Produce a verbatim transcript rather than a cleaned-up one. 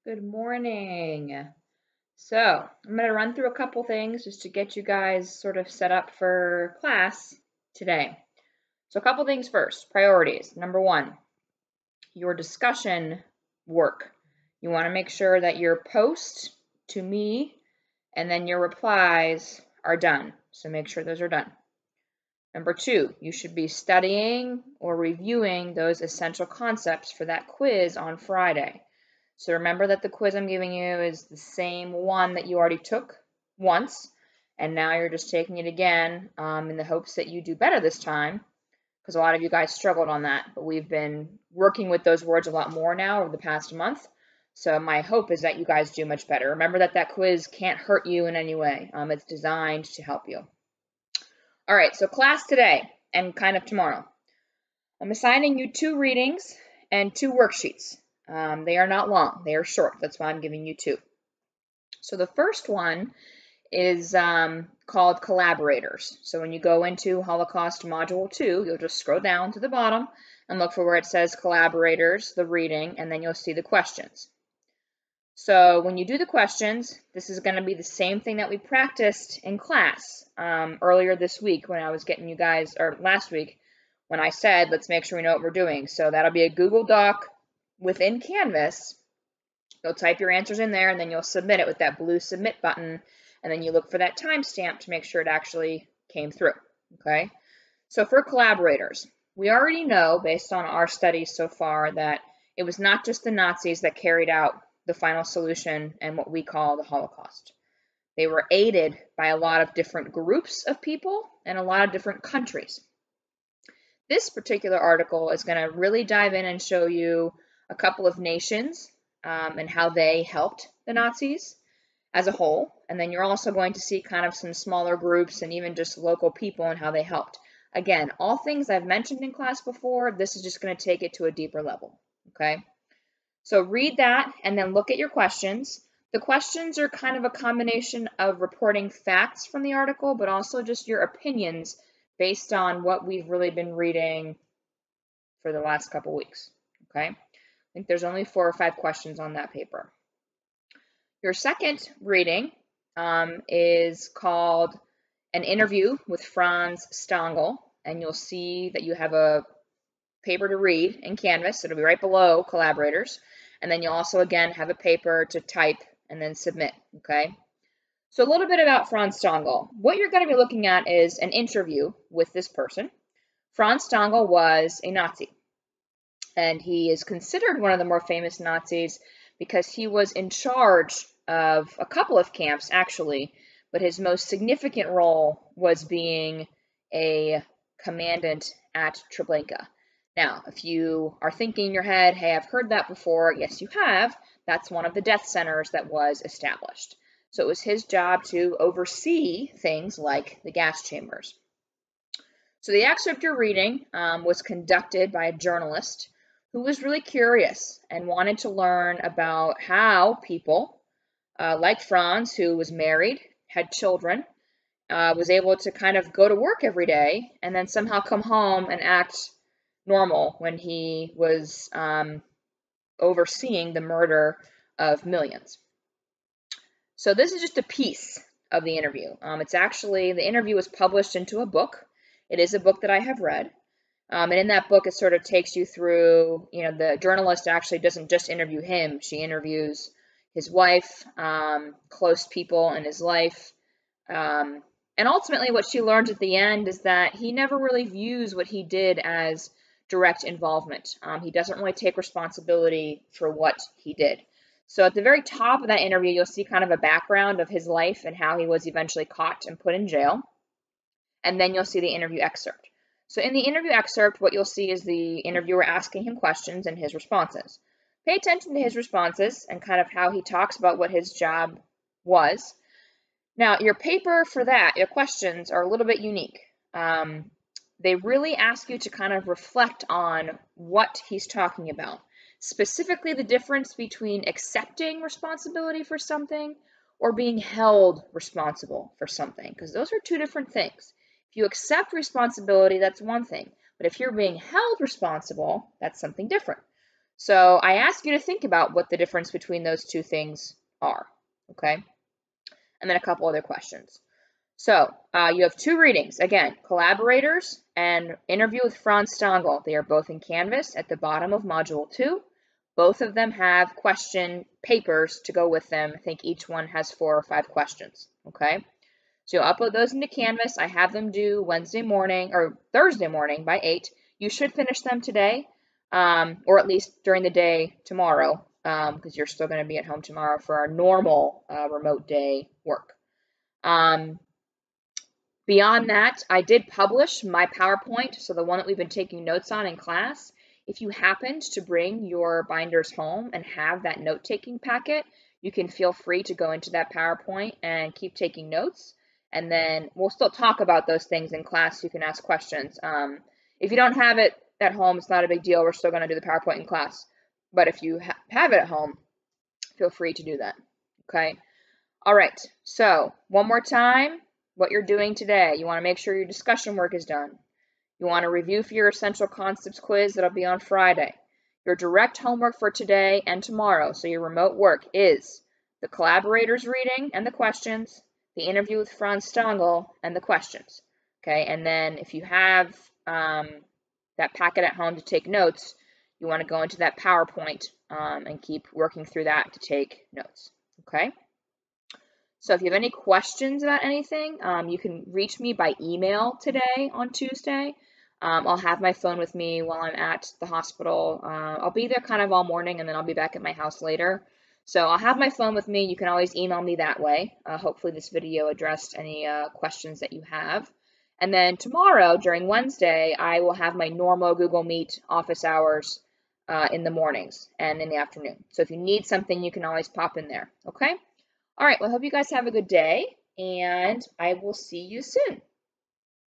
Good morning. So, I'm going to run through a couple things just to get you guys sort of set up for class today. So, a couple things first. Priorities. Number one, your discussion work. You want to make sure that your post to me and then your replies are done. So, make sure those are done. Number two, you should be studying or reviewing those essential concepts for that quiz on Friday. So remember that the quiz I'm giving you is the same one that you already took once, and now you're just taking it again um, in the hopes that you do better this time, because a lot of you guys struggled on that, but we've been working with those words a lot more now over the past month. So my hope is that you guys do much better. Remember that that quiz can't hurt you in any way. Um, it's designed to help you. All right, so class today and kind of tomorrow. I'm assigning you two readings and two worksheets. Um, they are not long, they are short. That's why I'm giving you two. So the first one is um, called collaborators. So when you go into Holocaust Module two, you'll just scroll down to the bottom and look for where it says collaborators, the reading, and then you'll see the questions. So when you do the questions, this is going to be the same thing that we practiced in class um, earlier this week when I was getting you guys, or last week when I said, let's make sure we know what we're doing. So that'll be a Google Doc within Canvas. You'll type your answers in there and then you'll submit it with that blue submit button. And then you look for that timestamp to make sure it actually came through. Okay. So for collaborators, we already know based on our studies so far that it was not just the Nazis that carried out the final solution and what we call the Holocaust. They were aided by a lot of different groups of people and a lot of different countries. This particular article is going to really dive in and show you a couple of nations um, and how they helped the Nazis as a whole. And then you're also going to see kind of some smaller groups and even just local people and how they helped. Again, all things I've mentioned in class before, this is just going to take it to a deeper level, okay? So read that and then look at your questions. The questions are kind of a combination of reporting facts from the article, but also just your opinions based on what we've really been reading for the last couple weeks, okay? I think there's only four or five questions on that paper. Your second reading um, is called An Interview with Franz Stangl, and you'll see that you have a paper to read in Canvas. It'll be right below collaborators, and then you'll also, again, have a paper to type and then submit, okay? So a little bit about Franz Stangl. What you're going to be looking at is an interview with this person. Franz Stangl was a Nazi, and he is considered one of the more famous Nazis because he was in charge of a couple of camps, actually, but his most significant role was being a commandant at Treblinka. Now, if you are thinking in your head, hey, I've heard that before, yes, you have. That's one of the death centers that was established. So it was his job to oversee things like the gas chambers. So the excerpt you're reading um, was conducted by a journalist who was really curious and wanted to learn about how people uh, like Franz, who was married, had children, uh, was able to kind of go to work every day and then somehow come home and act normal when he was um, overseeing the murder of millions. So this is just a piece of the interview. Um, it's actually, the interview was published into a book. It is a book that I have read. Um, and in that book, it sort of takes you through, you know, the journalist actually doesn't just interview him. She interviews his wife, um, close people in his life. Um, and ultimately what she learns at the end is that he never really views what he did as direct involvement. Um, he doesn't really take responsibility for what he did. So at the very top of that interview, you'll see kind of a background of his life and how he was eventually caught and put in jail. And then you'll see the interview excerpt. So in the interview excerpt, what you'll see is the interviewer asking him questions and his responses. Pay attention to his responses and kind of how he talks about what his job was. Now, your paper for that, your questions are a little bit unique. Um, they really ask you to kind of reflect on what he's talking about. Specifically, the difference between accepting responsibility for something or being held responsible for something, because those are two different things. If you accept responsibility, that's one thing. But if you're being held responsible, that's something different. So I ask you to think about what the difference between those two things are, okay? And then a couple other questions. So uh, you have two readings. Again, Collaborators and Interview with Franz Stangl. They are both in Canvas at the bottom of Module two. Both of them have question papers to go with them. I think each one has four or five questions, okay? So you'll upload those into Canvas. I have them due Wednesday morning or Thursday morning by eight. You should finish them today, um, or at least during the day tomorrow, because um, you're still going to be at home tomorrow for our normal uh, remote day work. Um, Beyond that, I did publish my PowerPoint, so the one that we've been taking notes on in class. If you happened to bring your binders home and have that note-taking packet, you can feel free to go into that PowerPoint and keep taking notes. And then we'll still talk about those things in class. So you can ask questions. Um, if you don't have it at home, it's not a big deal. We're still going to do the PowerPoint in class. But if you ha have it at home, feel free to do that. Okay? All right. So one more time. What you're doing today. You want to make sure your discussion work is done. You want to review for your essential concepts quiz that'll be on Friday. Your direct homework for today and tomorrow, so your remote work, is the Collaborators reading and the questions, the Interview with Franz Stangl and the questions. Okay, and then if you have um, that packet at home to take notes, you want to go into that PowerPoint um, and keep working through that to take notes. Okay. So if you have any questions about anything, um, you can reach me by email today on Tuesday. Um, I'll have my phone with me while I'm at the hospital. Uh, I'll be there kind of all morning, and then I'll be back at my house later. So I'll have my phone with me. You can always email me that way. Uh, hopefully this video addressed any uh, questions that you have. And then tomorrow, during Wednesday, I will have my normal Google Meet office hours uh, in the mornings and in the afternoon. So if you need something, you can always pop in there, okay? All right, well, I hope you guys have a good day, and I will see you soon.